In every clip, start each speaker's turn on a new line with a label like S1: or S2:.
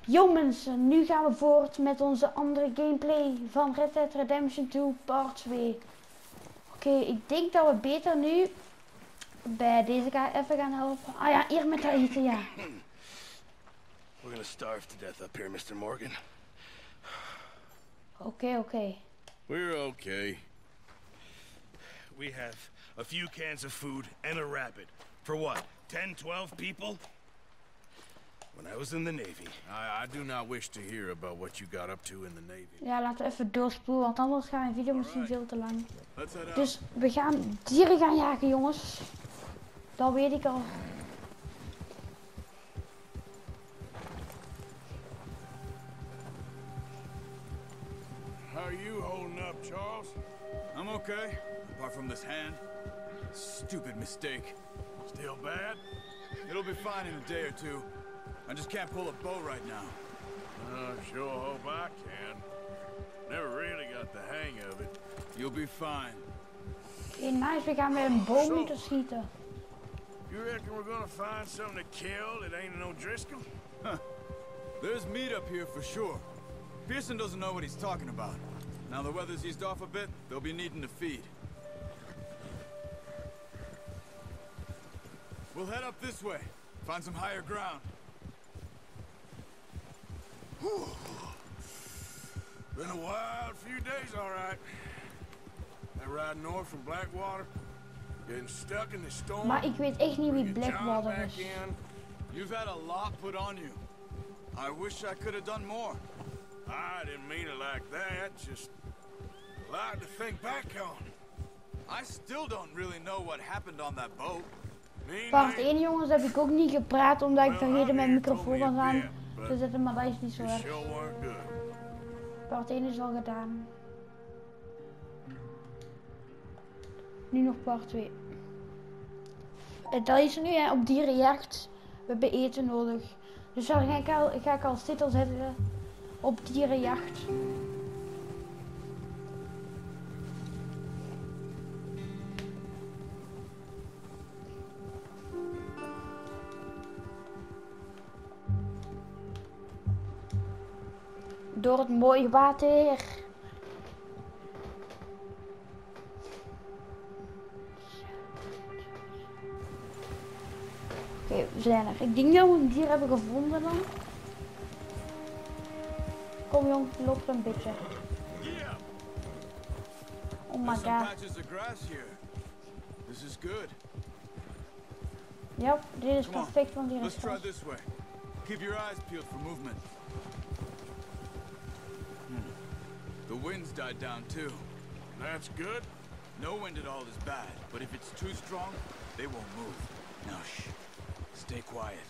S1: Yo mensen, nu gaan we voort met onze andere gameplay van Red Dead Redemption 2 part 2. Oké, ik denk dat we beter nu bij deze guy even gaan helpen. Ah ja, hier met dat eten, ja.
S2: We're gonna starve to death up here, Mr. Morgan.
S1: Oké.
S2: We're okay. We have a few cans of food and a rabbit. For what? 10, 12 people? When I was in the Navy.
S3: I do not wish to hear about what you got up to in the Navy.
S1: Ja, laten we even doorspoelen, want anders gaat een video misschien veel te lang.
S3: Let's head out.
S1: Dus we gaan dieren gaan jagen, jongens. Dat weet ik al.
S3: How are you holding up, Charles? I'm okay, apart from this hand. Stupid mistake. Still bad? It'll be fine in a day or two. I just can't pull a bow right now. Sure hope I can. Never really got the hang of it. You'll be fine.
S1: Oké, nice, we gaan met een boom moeten schieten.
S3: You reckon we're gonna find something to kill that ain't no Driscoll? Huh. There's meat up here for sure. Pearson doesn't know what he's talking about. Now the weather's eased off a bit, they'll be needing to feed. We'll head up this way. Find some higher ground. Whew. Been a wild few days, all right. That ride north from Blackwater. Getting stuck in the storm.
S1: Maar ik weet echt niet wie Blackwater is.
S3: You've had a lot put on you. I wish I could have done more. I didn't mean it like that. Just a lot to think back on. I still don't really know what happened on that boat.
S1: Part 1, jongens, heb ik ook niet gepraat omdat ik vergeten mijn microfoon was aan te zetten, maar dat is niet zo erg. Part 1 is al gedaan. Nu nog part 2. Dat is nu hè, op dierenjacht. We hebben eten nodig. Dus daar ga ik als titel zetten op dierenjacht. Door het mooie water. Oké, we zijn er. Ik denk dat we een dier hebben gevonden dan. Kom jong, loop een beetje. Oh my god. Ja, dit is perfect, want hier is gras.
S3: Keep your eyes peeled for movement. The wind's died down too. That's good. No wind at all is bad, but if it's too strong, they won't move. Now shh. Stay quiet.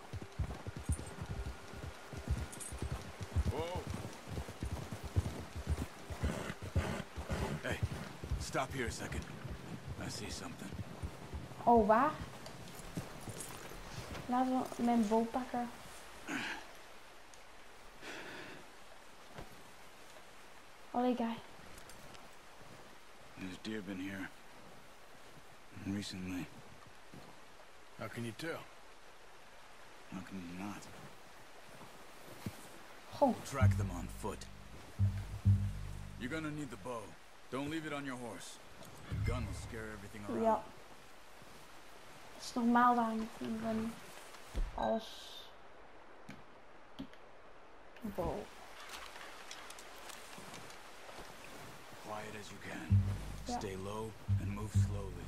S3: Whoa. Hey, stop here a second. I see something.
S1: Oh, waar? Laten we mijn bow pakken. Allee, guy.
S3: There's deer been here. Recently. How can you tell? How can you not?
S1: Oh.
S3: Track them on foot. You're gonna need the bow. Don't leave it on your horse. The gun will scare everything around.
S1: Ja. Dat is normaal dan als bow.
S3: Quiet as you can.
S1: Ja.
S3: Stay low and move slowly.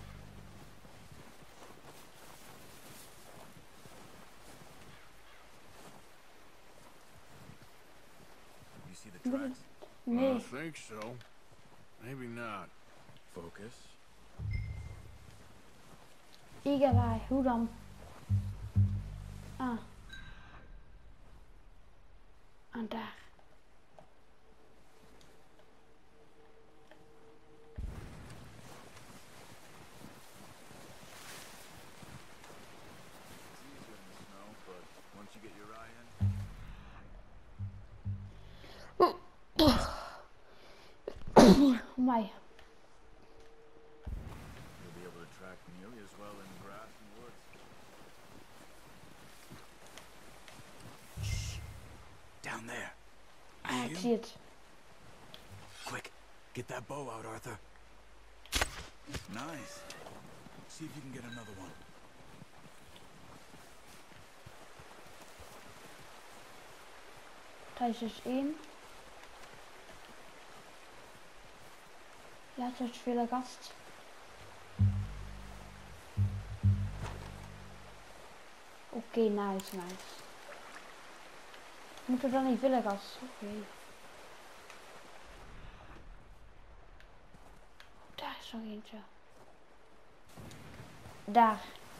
S3: You see the tracks?
S1: Nee.
S3: I think so. Maybe not. Focus.
S1: Eagle-eye, hoe dan? Ah. En daar. My.
S3: You'll be able to track nearly as well in grass and woods.
S1: zie het.
S3: Quick, get that bow out, Arthur. Nice. See if you can get another one.
S1: Dat is dus 1. Laten we het vele gast. Oké, nice. Moeten we dan niet willen gas? Oké. Daar is nog eentje. Daar.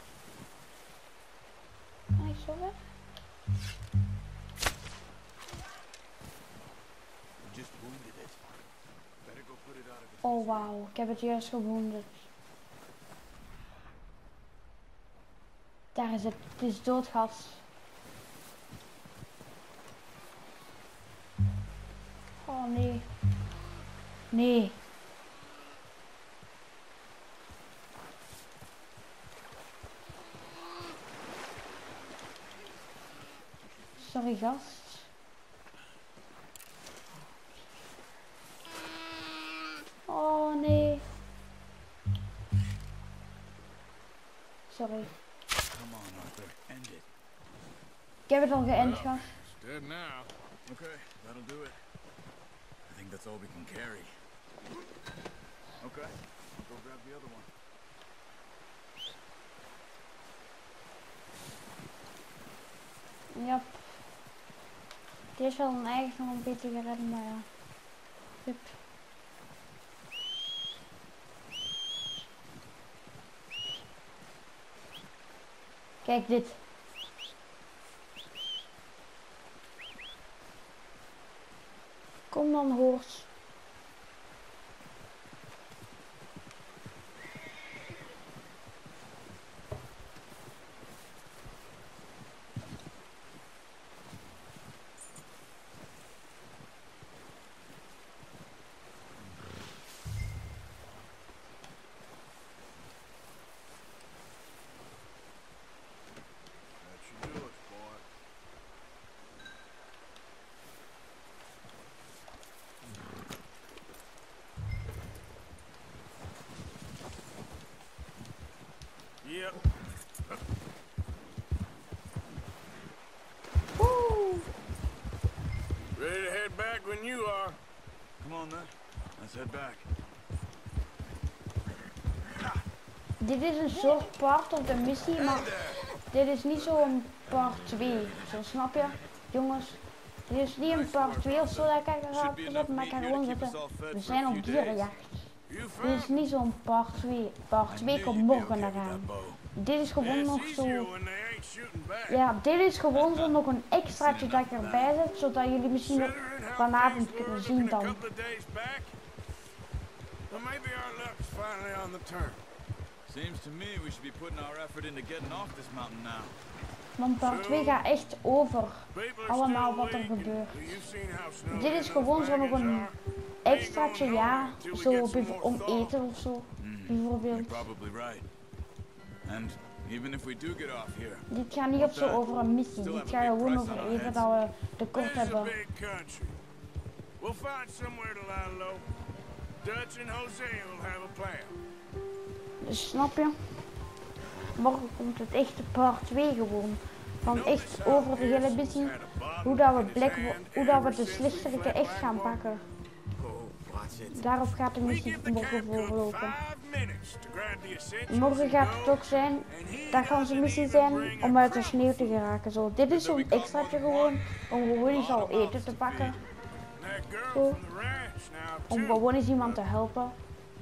S1: Kan ik zo weg? Oh wauw, ik heb het juist gewounded. Daar is het. Het is doodgas. Oh nee. Nee. Sorry gast. Oh nee. Sorry.
S3: Come on, Arthur. End it.
S1: Ik heb het al geënt, gast.
S3: It's dead now. Okay, that'll do it. I think that's all we can carry. Okay, I'll go grab the other one.
S1: Ja. Die is wel een eigen nog een beetje gered, maar ja. Hup. Kijk dit. Kom dan, Horst.
S2: Yep.
S1: Woo!
S2: Ready to head back when you are.
S3: Come on then. Let's head back.
S1: Dit is een soort part op de missie, maar dit is niet zo'n part 2. Zo snap je, jongens? Dit is niet een part 2 of zo dat ik ga opzetten, maar ik ga gewoon zetten. We zijn op dierenjacht. Dit is niet zo'n part 2. Part 2 komt morgen eraan. Dit is gewoon nog zo. Ja, dit is gewoon zo nog een extraatje dat ik erbij zet, zodat jullie misschien ook vanavond kunnen zien dan.
S3: Seems to me we should be putting our effort into getting off this mountain now.
S1: Want part 2 gaat echt over allemaal wat er gebeurt. Dit is gewoon zo nog een extraatje, ja, zo om eten of zo, bijvoorbeeld. Dit gaat niet op zo over een missie, dit gaat gewoon over eten dat we tekort hebben. Dus snap je? Morgen komt het echte part 2 gewoon. Van echt over de hele missie. Hoe dat we de slichteriken echt gaan pakken. Daarop gaat de missie morgen voorlopen. Morgen gaat het ook zijn, dat gaat onze missie zijn om uit de sneeuw te geraken. Zo, dit is zo'n extraatje gewoon, om gewoon eens al eten te pakken. Zo. Om gewoon eens iemand te helpen.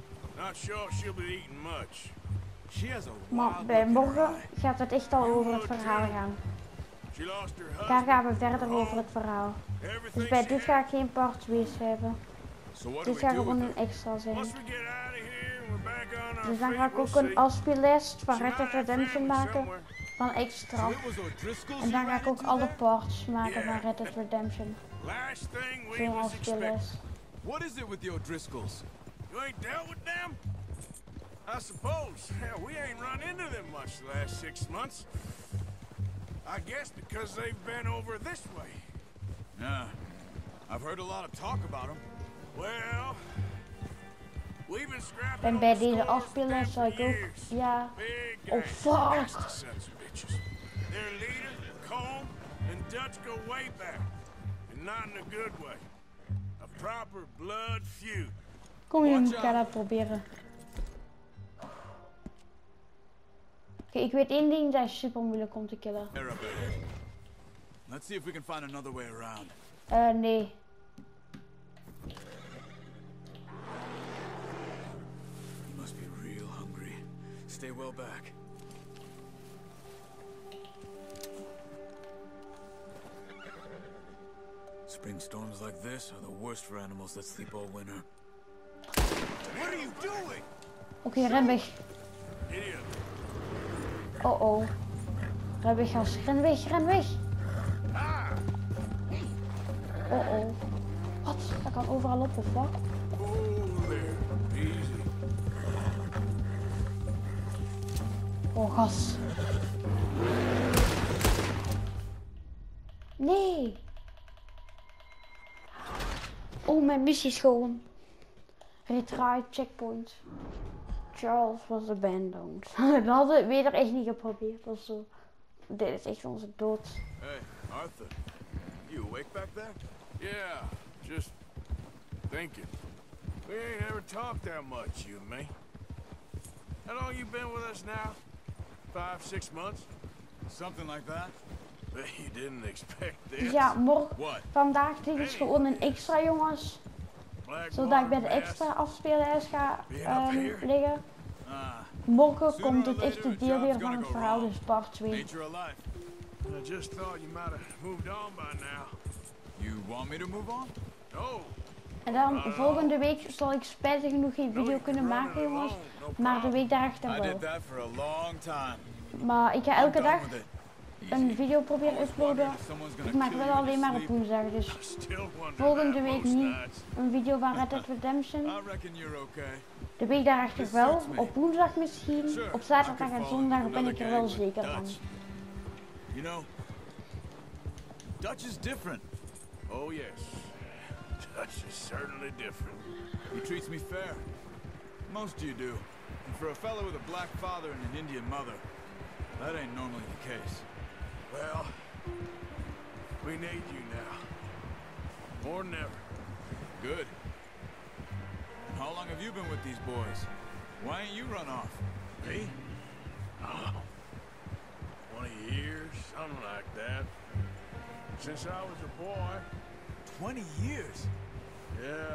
S1: Maar bij morgen gaat het echt al over het verhaal gaan. Daar gaan we verder over het verhaal. Dus bij dit ga ik geen part 2 schrijven. Dit gaat gewoon een extra zijn. Dus dan ga ik ook een afspeellijst van Red Dead Redemption maken. Van extra. En dan ga ik ook alle parts maken van Red Dead Redemption. Zo'n afspeellijst.
S3: What is it with the O'Driscolls?
S2: You ain't dealt with them? I suppose. Hell, we ain't run into them much the last 6 months. I guess because they've been over this way.
S3: Yeah. I've heard a lot of talk about them.
S2: Well, we've been scrapping
S1: En
S2: on
S1: bij
S2: the
S1: deze
S2: stores
S1: afspelen
S2: for
S1: zal ik ook,
S2: years.
S1: ja.
S2: Big
S1: Oh
S2: guys,
S1: fuck.
S2: nasty sons of bitches. Their leader, Colm, and Dutch go way back, and not in a good way. A proper blood feud.
S1: Kom je, ik ga dat proberen. Oké, ik weet één ding, dat is super moeilijk om te killen.
S3: Let's see if we can find another way around.
S1: Nee.
S3: You must be real hungry. Stay well back. Spring storms like this are the worst for animals that sleep all winter.
S2: What are you doing?
S1: Oké, ren weg.
S2: Idiot.
S1: Oh oh. Ren weg, gast. Ren weg, ren weg. Oh oh. Wat? Dat kan overal op, of wat?
S2: Oh, there. Easy.
S1: Oh, gas. Nee. Oh, mijn missie is gewoon. Retry checkpoint. Charles was abandoned. Dat hadden we weer echt niet geprobeerd of zo. Dit is echt onze dood.
S3: Hey, Arthur. You awake back there?
S2: Yeah, just thinking. We ain't ever talked that much, you and me. How long you been with us now? 5, 6 months?
S3: Something like that?
S2: Bet you didn't expect this.
S1: Ja, morgen.
S3: What?
S1: Vandaag dit is gewoon een extra, jongens. Zodat ik bij de extra afspelen ga liggen. Morgen komt het echte deel weer van het verhaal, dus part 2.
S3: Nature alive.
S2: I just thought you might have moved on by now.
S3: You want me to move on?
S2: Oh,
S1: En dan volgende week zal ik spijtig genoeg geen video kunnen maken, jongens. Maar de week daarachter
S3: I
S1: wel.
S3: did that for a long time.
S1: Maar ik ga elke
S3: I'm done
S1: dag
S3: with it.
S1: een video proberen uploaden. Ik maak wel alleen maar op woensdag, dus
S2: still wonder
S1: volgende
S2: that
S1: week
S2: most
S1: niet
S2: nights.
S1: een video van Red Dead Redemption.
S3: I reckon you're okay.
S1: De week daarachter wel, op woensdag misschien. Op zaterdag en zondag ben ik er wel zeker van.
S3: You know, Dutch is different.
S2: Oh yes, Dutch is certainly different.
S3: He treats me fair. Most of you do. And for a fellow with a black father and an Indian mother, that ain't normally the case.
S2: Well, we need you now. More than ever.
S3: Good. And how long have you been with these boys? Why ain't you run off?
S2: Me? Oh, 20 years, something like that. Since I was a boy.
S3: 20 years?
S2: Yeah.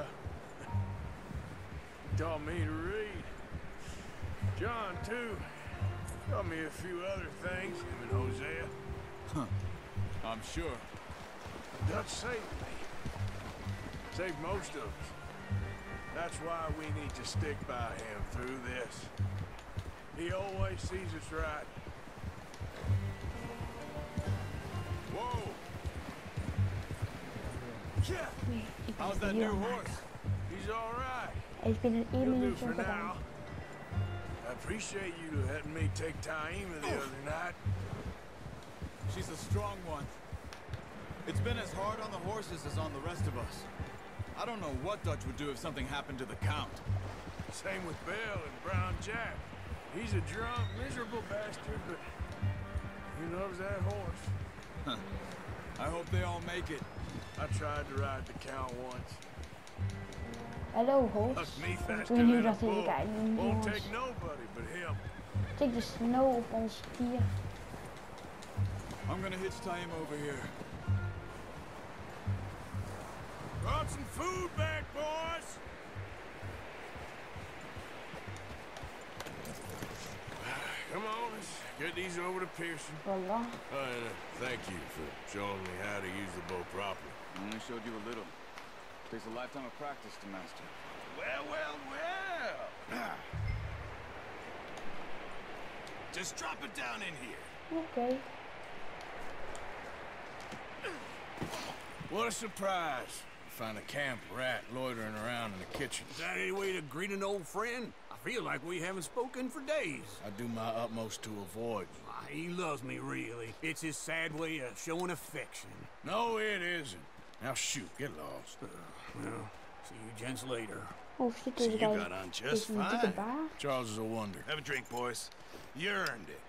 S2: He taught me to read. John, too. Taught me a few other things, him and Hosea.
S3: I'm sure.
S2: Dutch saved me. Saved most of us. That's why we need to stick by him through this. He always sees us right. Whoa! Yeah!
S1: Ik ben
S3: How's
S1: een
S3: that
S1: video
S3: new
S1: aan het
S3: horse?
S2: He's all right.
S1: maken. Ik ben in 1
S2: He'll do
S1: minuut
S2: for
S1: gedaan.
S2: now. I appreciate you letting me take Taima the other night.
S3: She's a strong one. It's been as hard on the horses as on the rest of us. I don't know what Dutch would do if something happened to the Count.
S2: Same with Bill and Brown Jack. He's a drunk, miserable bastard, but he loves that horse.
S3: I hope they all make it.
S2: I tried to ride the Count once.
S1: Hallo host.
S2: Look, me
S1: Ik
S2: faster
S1: weet niet
S2: than a
S1: dat hij
S2: bull.
S1: kijkt,
S2: Won't
S1: jongens.
S2: take nobody but him.
S1: Tik de snow op ons stier.
S3: I'm gonna hitch Taima over here.
S2: Brought some food back, boys! Come on, let's get these over to Pearson.
S1: Voilà.
S2: Thank you for showing me how to use the bow properly.
S3: I only showed you a little. Takes a lifetime of practice to master.
S2: Well, well, well! Just drop it down in here.
S1: Oké.
S2: What a surprise. Find a camp rat loitering around in the kitchen.
S4: Is that any way to greet an old friend? I feel like we haven't spoken for days.
S2: I do my utmost to avoid you.
S4: He loves me, really. It's his sad way of showing affection.
S2: No, it isn't.
S3: Now shoot, get lost.
S4: Well, see you gents later.
S1: Oh shit,
S2: So
S1: deze
S2: you
S1: guy
S2: got on just
S1: heeft een dikke
S2: fine.
S1: baard.
S3: Charles is a wonder.
S2: Have a drink, boys. You earned it.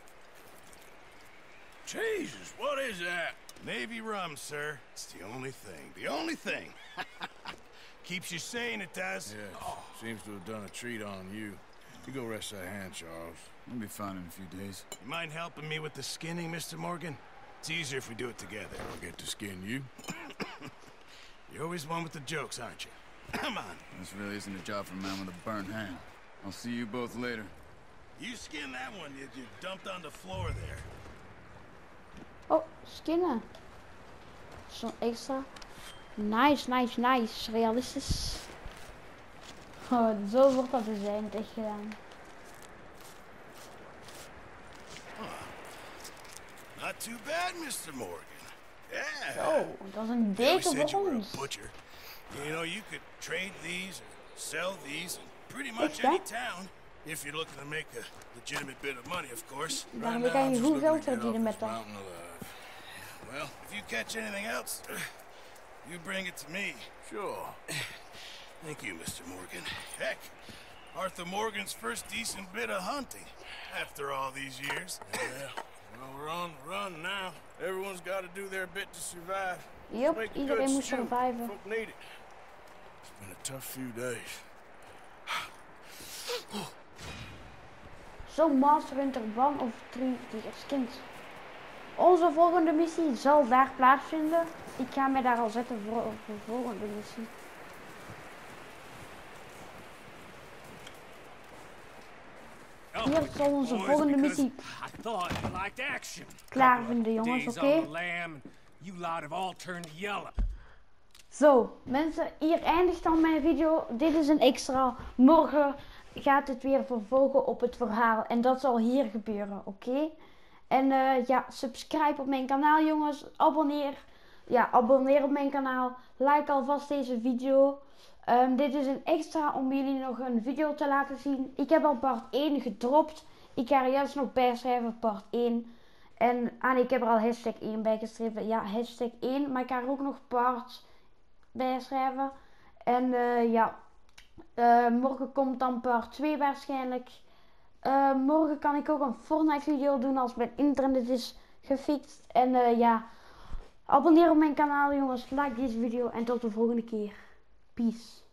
S3: Jesus, what is that?
S2: Navy rum, sir. It's the only thing. The only thing. Keeps you sane, it does.
S3: Yes, seems to have done a treat on you. You go rest that hand, Charles.
S5: I'll be fine in a few days.
S2: You mind helping me with the skinning, Mr. Morgan? It's easier if we do it together.
S3: I'll get to skin you.
S2: You're always one with the jokes, aren't you? Come on.
S5: This really isn't a job for a man with a burnt hand. I'll see you both later.
S2: You skin that one you dumped on the floor there.
S1: Oh, skinnen. Zo'n extra. Nice, nice, nice. Realistisch. Oh, zo wordt dat dus eigenlijk echt gedaan.
S2: Not too bad, Mr. Morgan. Yeah.
S1: Oh, dat is een
S2: They always
S1: deken
S2: said
S1: voor
S2: you were
S1: ons.
S2: a butcher. You know, you could trade these or sell these in pretty much
S1: Echt, hè?
S2: any town. If you're looking to make a legitimate bit of money, of course.
S1: Daarmee kan je goed geld verdienen met dat.
S3: Mountain alive.
S2: Well, if you catch anything else, you bring it to me.
S3: Sure.
S2: Thank you, Mr. Morgan. Heck, Arthur Morgan's first decent bit of hunting after all these years.
S3: Yeah. Well, we're on the run now. Everyone's got to do their bit to survive.
S1: Yup,
S3: Make a
S1: iedereen
S3: good
S1: moet
S3: stew.
S1: surviven.
S3: Folk need it. It's been a tough few days.
S1: Zo Monster Hunter One of Three Skins. Onze volgende missie zal daar plaatsvinden. Ik ga mij daar al zetten voor de volgende missie. Hier zal onze volgende missie
S4: I thought you liked action.
S1: klaar vinden, jongens,
S4: Days
S1: oké?
S4: on the lam, you lot have all turned yellow.
S1: Zo, mensen, hier eindigt dan mijn video. Dit is een extra. Morgen gaat het weer vervolgen op het verhaal. En dat zal hier gebeuren, oké? En ja, subscribe op mijn kanaal, jongens. Abonneer. Ja, abonneer op mijn kanaal. Like alvast deze video. Dit is een extra om jullie nog een video te laten zien. Ik heb al part 1 gedropt. Ik ga er juist nog bijschrijven, part 1. En nee, ik heb er al hashtag 1 bij geschreven. Ja, hashtag 1. Maar ik ga er ook nog part bijschrijven. En ja, morgen komt dan part 2 waarschijnlijk. Morgen kan ik ook een Fortnite video doen als mijn internet is gefixt. En ja, abonneer op mijn kanaal, jongens. Like deze video en tot de volgende keer. Peace.